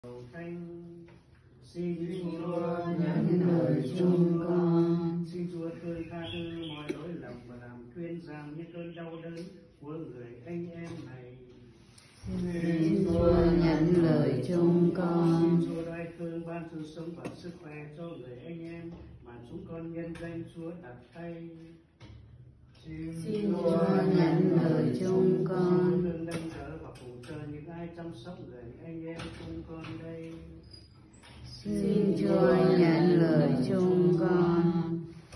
Thánh, xin Chúa nhận lời chúng con. Xin Chúa thương tha thứ mọi lỗi lầm và làm thuyên giảm những cơn đau đớn của người anh em này. Xin Chúa nhận lời chúng con. Xin Chúa đoái thương ban sự sống và sức khỏe cho người anh em mà chúng con nhân danh Chúa đặt tay. Xin Chúa nhận lời chúng con. Thương nâng đỡ và phụ trợ những ai chăm sóc người anh em chúng con đây. Xin Chúa nhận lời chúng con.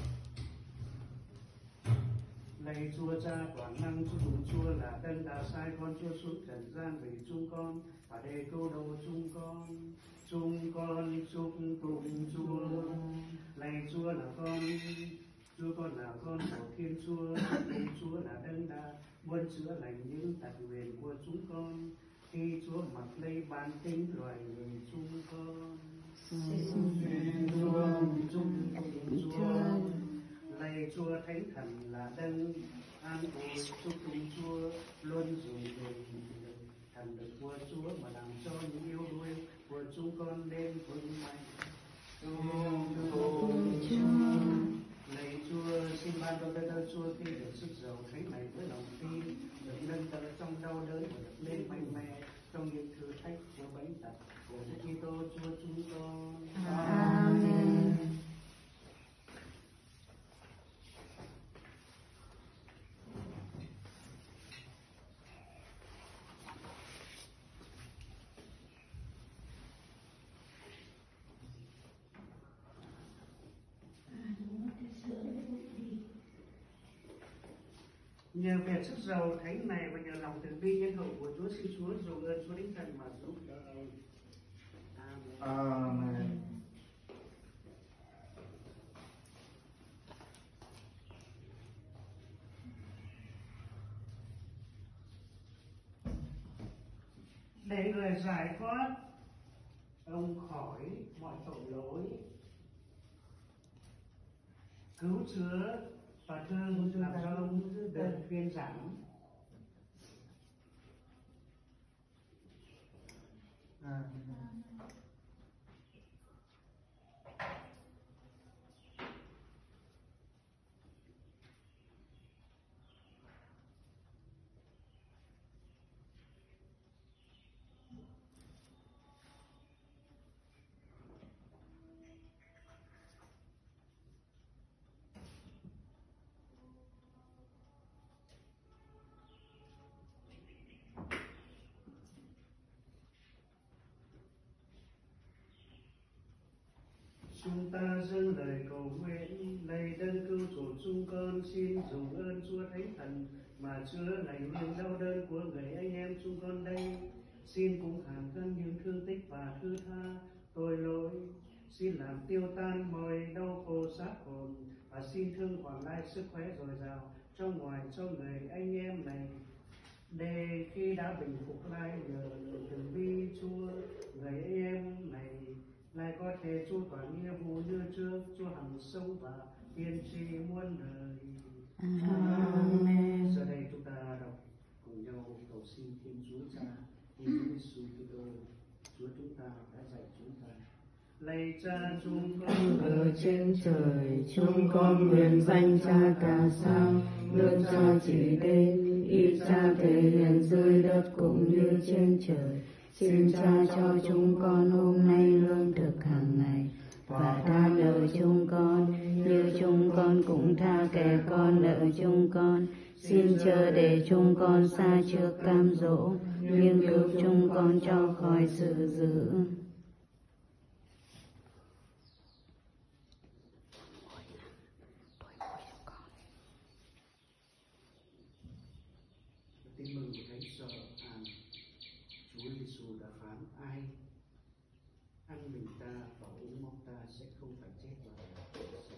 Lạy Chúa Cha toàn năng, chúng Chúa là đấng đã sai con Chúa xuống trần gian vì chúng con và để cứu độ chúng con. Chúng con chúc tụng Chúa. Lạy Chúa là con, Chúa con là con của Thiên Chúa. Lạy Chúa là đấng đã muốn chữa lành những tật nguyền của chúng con khi Chúa mặc lấy bản tính loài người chúng con. Xin Chúa chúc tụng Chúa. Lạy Chúa Thánh Thần là đấng an ủi, chúc tụng Chúa luôn dùng thần lực của Chúa mà làm cho những yếu đuối của chúng con lên vững mạnh. Lạy Chúa, xin ban cho đất Chúa khi được sức giàu thánh này với lòng tin, được nâng đỡ trong đau đớn và được lên mạnh mẽ trong những thử thách của bệnh tật của Đức Kitô Chúa chúng con. Amen. Nhờ việc sức giàu thánh này và nhờ lòng từ bi nhân hậu của Chúa, xin Chúa dùng ơn Chúa Đích Thần mà giúp đỡ ông. Amen. Amen. Để người giải thoát ông khỏi mọi tội lỗi, cứu chữa và thương làm cho ông được viên giảm. Chúng ta dâng lời cầu nguyện, lạy đấng cứu chuộc chúng con, xin dùng ơn Chúa Thánh Thần mà chữa lành những đau đớn của người anh em chúng con đây. Xin cũng hàn gắn những thương tích và thứ tha tội lỗi. Xin làm tiêu tan mọi đau khổ xác hồn và xin thương hoàn lại sức khỏe dồi dào trong ngoài cho người anh em này. Để khi đã bình phục lại nhờ lời từ bi Chúa, người anh em này lại có thể chu toàn nghĩa vụ như trước, Chúa hằng sống và tiên tri muôn đời. Amen. Giờ đây chúng ta đọc cùng nhau cầu xin Thiên Chúa Cha, Thiên Chúa Giêsu Kitô, Chúa chúng ta đã dạy chúng ta. Lạy Cha chúng con Ở trên trời, chúng con nguyện danh Cha cả sang, nước Cha chỉ đến, ý Cha thể hiện dưới đất cũng như trên trời. Xin Cha cho chúng con hôm nay lương thực hàng ngày, và tha nợ chúng con như chúng con cũng tha kẻ con nợ chúng con. Xin chớ để chúng con sa trước cám dỗ, nhưng cứu chúng con cho khỏi sự dữ. Tin mừng của Thánh Sợ Chúa Giêsu đã phán ai ăn mình ta và uống máu ta sẽ không phải chết và sống.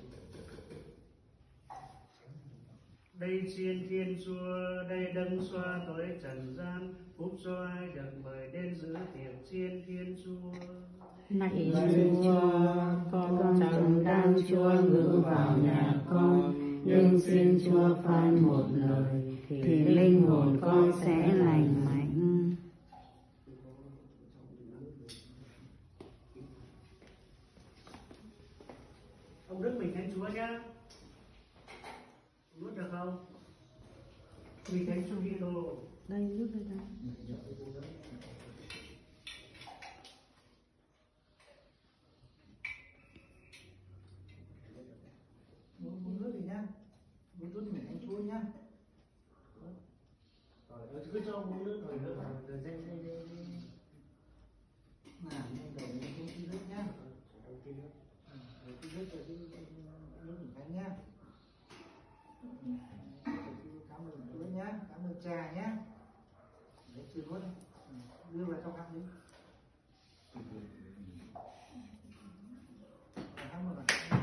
Đây xin Thiên Chúa, đây đấng xoa tội trần gian, phúc cho ai được mời đến giữ tiệc chiên Thiên Chúa. Lạy Chúa, con chẳng đang Chúa ngự vào nhà con, nhưng xin Chúa phán một lời thì linh hồn con sẽ lành mạnh. Thánh Chúa nhá. Nuốt được không? Vì Thánh Chúa Kitô. Đây nước đây đây. Uống nước thì nhá. Uống chút thì Thánh Chúa nhá. Rồi cứ cho uống nước rồi nữa rồi dây. Nào, nên đổ lên chút tí nước nhá. Đổ tí nước rồi nước mình thánh nhá. Cảm ơn Chúa nhá, cảm ơn Cha nhá. Đấy chưa nuốt đấy. Đưa vào trong họng đi. Cảm ơn.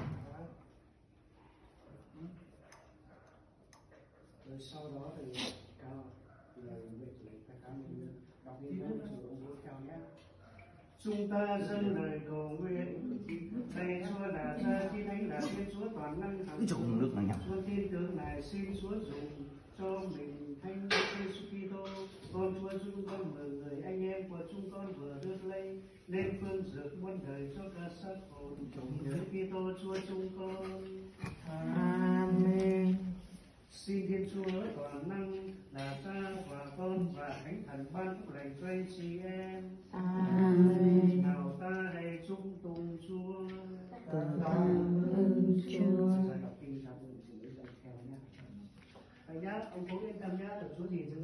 Rồi sau đó thì cao lời nguyện này ta cảm ơn đọc đi nữa rồi ông bố theo nhé. Chúng ta dâng lời cầu nguyện, lạy Chúa là Cha, Chí Thánh là Thiên Chúa toàn năng hằng nước này nhỉ? Chúa tin tưởng Ngài xin Chúa dùng cho mình Thánh Giêsu Kitô, con Chúa chúng con mừng người anh em của chúng con vừa được lấy lên phương dược muôn đời cho cả xác hồn Chúa Kitô Chúa chúng con. Amen. Xin Thiên Chúa toàn năng là Cha và Con và Thánh Thần ban phúc lành cho anh chị em. Amen. Nào ta hãy chung tùng Chúa. Cảm ơn Chúa. Giờ đọc kinh ra bụng chỉ lấy theo nhé. Thầy nhá, ông cố yên tâm nhá, được Chúa gì